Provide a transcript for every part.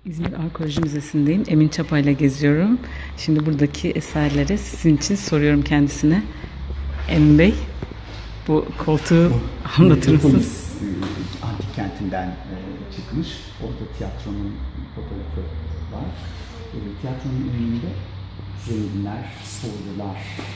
İzmir Arkeoloji Müzesi'ndeyim. Emin Çapa'yla geziyorum. Şimdi buradaki eserleri sizin için soruyorum kendisine. Emin Bey, bu koltuğu anlatır mısınız? Antik kentinden çıkmış. Orada tiyatronun fotoğrafı var. Tiyatronun önünde zenginler, soylular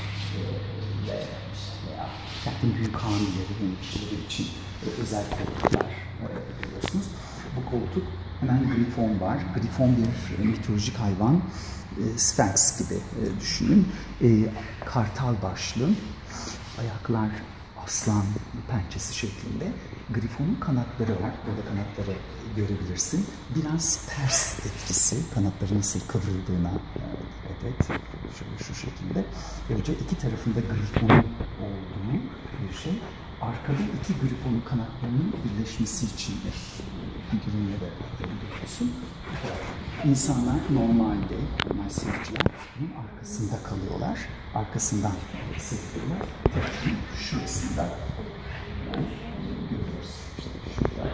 veya kentin büyük hamileri, yöneticileri için özel koltuklar görüyorsunuz. Bu koltuk hemen grifon var. Grifon bir mitolojik hayvan. Sphinx gibi düşünün. Kartal başlı. Ayaklar aslan pençesi şeklinde. Grifonun kanatları var. Burada kanatları görebilirsin. Biraz Pers etkisi. Kanatları nasıl kıvrıldığına dikkat et. Şöyle şu şekilde. Ayrıca iki tarafında grifonun olduğu bir şey. Arkada iki grifonun kanatlarının birleşmesi için figürünle de görüyorsun. İnsanlar normal seyirciler bunun arkasında kalıyorlar. Arkasından seyrediyorlar. Şurasında görüyoruz. İşte şurada.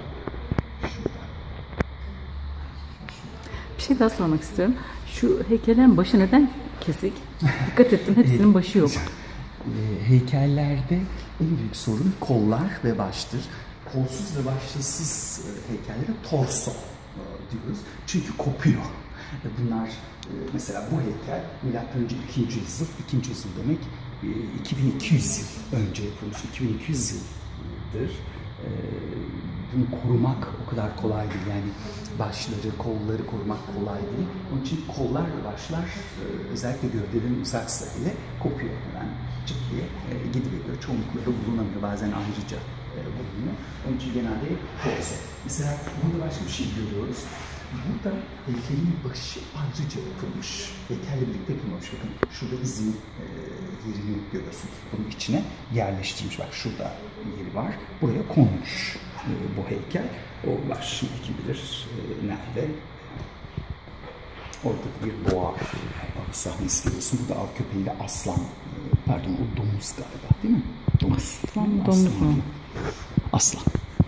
Bir şey daha sormak istiyorum. Şu heykellerin başı neden kesik? Dikkat ettim, hepsinin başı yok. Heykellerde en büyük sorun kollar ve baştır. Kolsuz ve başsız heykellere torso diyoruz. Çünkü kopuyor. Bunlar mesela bu heykel M.Ö. 2. yüzyıl. 2. yüzyıl demek 2200 yıl önce yapılmış. 2200 yıldır. Bunu korumak o kadar kolay değil. Yani başları, kolları korumak kolay değil. Onun için kollar ve başlar özellikle gövdenin uzaksa bile kopuyor. Yani çıt diye gidiveriyor. Çoğunlukla da bulunamıyor. Bazen ayrıca bulunuyor. Onun için genelde torso. Mesela burada başka bir şey görüyoruz. Burada heykelin başı ayrıca yapılmış. Heykelle birlikte yapılmış. Bakın şurada izin yerini görüyorsun. Bunun içine yerleştirilmiş. Bak şurada yeri var. Buraya konmuş bu heykel. O var. Şimdi kim bilir nerede? Orada bir boğa sahnesi görüyorsun. Burada av köpeğiyle aslan. Pardon o domuz galiba değil mi? Aslan, domuz mu? Aslan.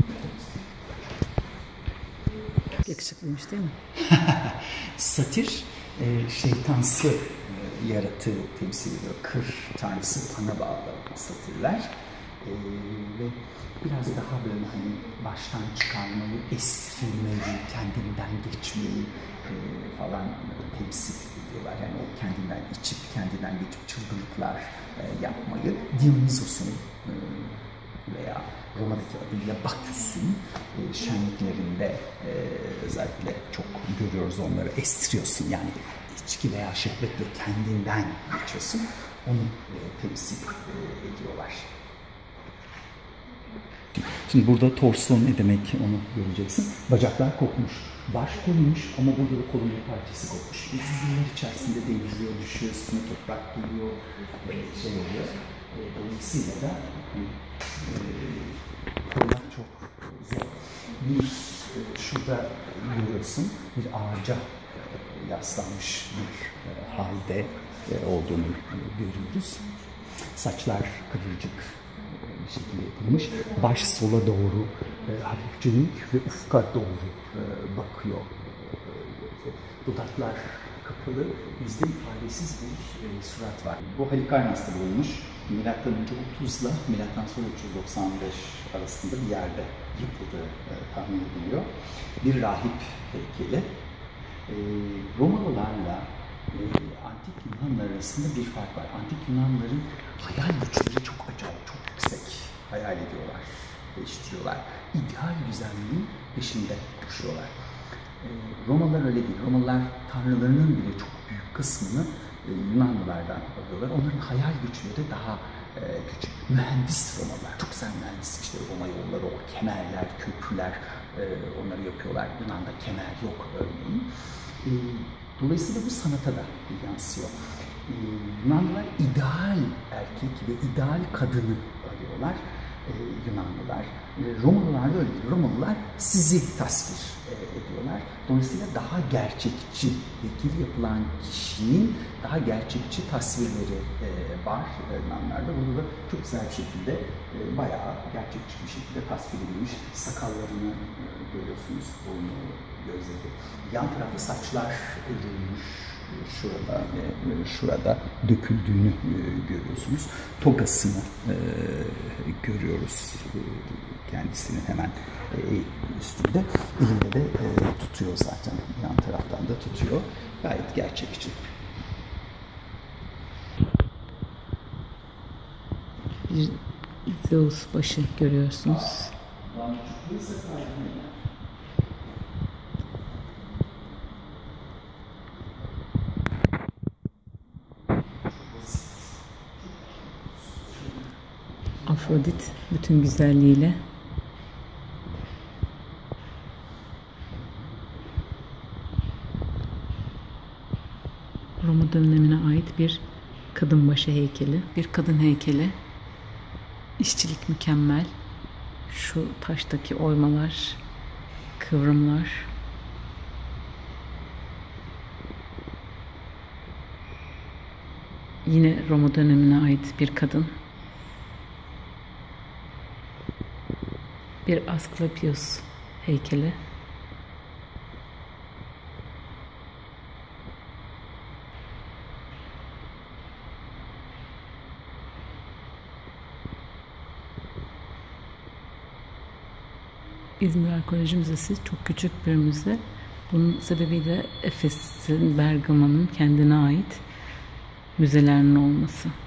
Yakışıklıymış değil mi? Satir, şeytansı yaratığı temsil ediyor. Kır tanrısı Pan'a bağlı satirler. Ve biraz daha böyle hani baştan çıkarmayı, estirmeyi, kendinden geçmeyi falan temsil ediyorlar. Yani o kendinden içip, kendinden geçip çılgınlıklar yapmayı. Dionysos'un veya Roma'daki adıyla Baküs'ün şenliklerinde özellikle çok görüyoruz onları. Estiriyorsun yani içki veya şehvetle kendinden geçiyorsun. Onu temsil ediyorlar. Şimdi burada torso ne demek onu göreceksin. Bacaklar kopmuş. Baş konmuş ama burada da kolun bir parçası kopmuş. Zihinler içerisinde devriliyor, düşüyor, üstüne toprak geliyor, şey oluyor. Dolayısıyla da korumak çok zor. Bir şurada görüyorsun bir ağaca yaslanmış bir halde olduğunu görüyoruz. Saçlar kıvırcık bir şekilde yapılmış. Baş sola doğru hafif dönük ve ufka doğru bakıyor. Dudaklar kapalı, yüzde ifadesiz bir surat var. Bu Halikarnas'ta bulunmuş. Milattan önce 30 ile milattan sonra 395 arasında bir yerde yapıldığı tahmin ediliyor. Bir rahip heykeli. Romalılarla antik Yunanlar arasında bir fark var. Antik Yunanların hayal güçleri çok acayip, çok yüksek. Hayal ediyorlar, değiştiriyorlar. İdeal güzelliğin peşinde koşuyorlar. Romalılar öyle değil. Romalılar tanrılarının bile çok büyük kısmını Yunanlılardan alıyorlar. Onların hayal güçleri daha küçük. Mühendis Romalılar. Çok güzel mühendis. İşte Roma yolları, o kemerler, köprüler onları yapıyorlar. Yunan'da kemer yok örneğin. Dolayısıyla bu sanata da yansıyor. Yunanlılar ideal erkek ve ideal kadını arıyorlar. Yunanlılar. Romalılar da öyle değil. Romalılar sizi tasvir ediyorlar. Dolayısıyla daha gerçekçi, vekil yapılan kişinin daha gerçekçi tasvirleri var Yunanlarda. Burada da çok güzel bir şekilde, bayağı gerçekçi bir şekilde tasvir edilmiş. Sakallarını görüyorsunuz, boynu, gözleri. Yan tarafta saçlar örülmüş. Şurada ve şurada döküldüğünü görüyorsunuz. Togasını görüyoruz kendisinin hemen üstünde. Elinde de tutuyor zaten. Yan taraftan da tutuyor. Gayet gerçekçi. Bir Zeus başı görüyorsunuz. Afrodit bütün güzelliğiyle Roma dönemine ait bir kadın başı heykeli. Bir kadın heykeli. İşçilik mükemmel. Şu taştaki oymalar, kıvrımlar. Yine Roma dönemine ait bir kadın. Bir Asklepios heykeli. İzmir Arkeoloji Müzesi çok küçük bir müze. Bunun sebebi de Efes'in, Bergama'nın kendine ait müzelerinin olması.